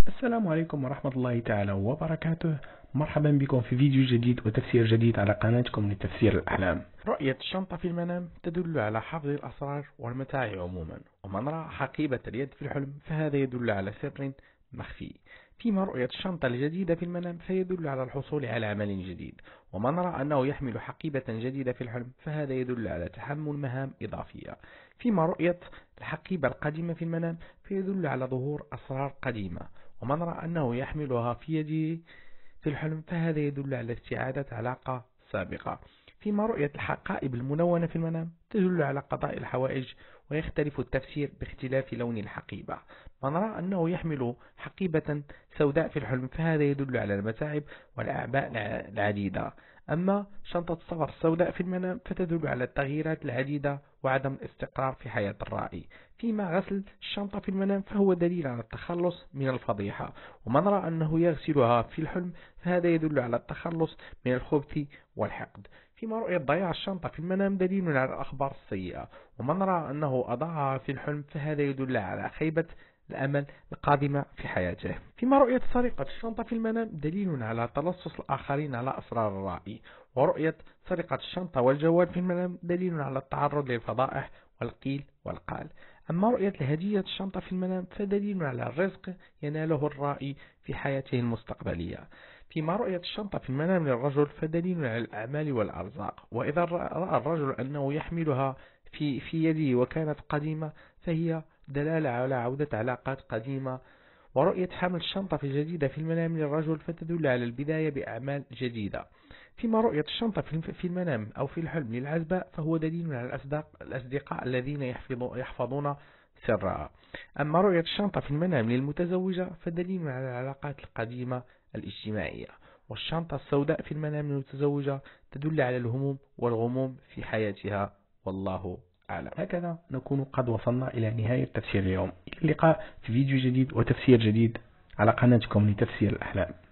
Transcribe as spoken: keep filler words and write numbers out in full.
السلام عليكم ورحمة الله تعالى وبركاته. مرحبا بكم في فيديو جديد وتفسير جديد على قناتكم لتفسير الأحلام. رؤية الشنطة في المنام تدل على حفظ الأسرار والمتاع عموما، ومن رأى حقيبة اليد في الحلم فهذا يدل على سر مخفي. فيما رؤية الشنطة الجديدة في المنام فيدل على الحصول على عمل جديد، ومن رأى أنه يحمل حقيبة جديدة في الحلم فهذا يدل على تحمل مهام إضافية. فيما رؤية الحقيبة القديمة في المنام فيدل على ظهور أسرار قديمة، ومن رأى أنه يحملها في يده في الحلم فهذا يدل على استعادة علاقة سابقة. فيما رؤية الحقائب الملونة في المنام تدل على قضاء الحوائج، ويختلف التفسير باختلاف لون الحقيبة. من رأى أنه يحمل حقيبة سوداء في الحلم فهذا يدل على المتاعب والأعباء العديدة. أما شنطة السفر السوداء في المنام فتدل على التغييرات العديدة وعدم الاستقرار في حياة الرائي. فيما غسل الشنطة في المنام فهو دليل على التخلص من الفضيحة، ومن رأى أنه يغسلها في الحلم فهذا يدل على التخلص من الخبث والحقد. فيما رؤية ضياع الشنطة في المنام دليل على الأخبار السيئة، ومن رأى أنه أضاعها في الحلم فهذا يدل على خيبة الأمل القادمة في حياته. فيما رؤية سرقة الشنطة في المنام دليل على تلصص الآخرين على أسرار الرائي، ورؤية سرقة الشنطة والجوال في المنام دليل على التعرض للفضائح والقيل والقال. أما رؤية الهدية الشنطة في المنام فدليل على الرزق يناله الرائي في حياته المستقبلية. فيما رؤية الشنطة في المنام للرجل فدليل على الأعمال والأرزاق، وإذا رأى الرجل أنه يحملها في في يده وكانت قديمة فهي دلالة على عودة علاقات قديمة. ورؤية حمل الشنطة الجديدة في المنام للرجل فتدل على البداية بأعمال جديدة. فيما رؤية الشنطة في المنام أو في الحلم للعزباء فهو دليل على الأصدقاء الذين يحفظون سرها. أما رؤية الشنطة في المنام للمتزوجة فدليل على العلاقات القديمة الاجتماعية. والشنطة السوداء في المنام للمتزوجة تدل على الهموم والغموم في حياتها، والله أعلم. هكذا نكون قد وصلنا إلى نهاية تفسير اليوم. إلى اللقاء في فيديو جديد وتفسير جديد على قناتكم لتفسير الأحلام.